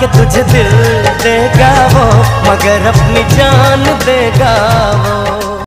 के तुझे दिल देगा वो, मगर अपनी जान देगा वो।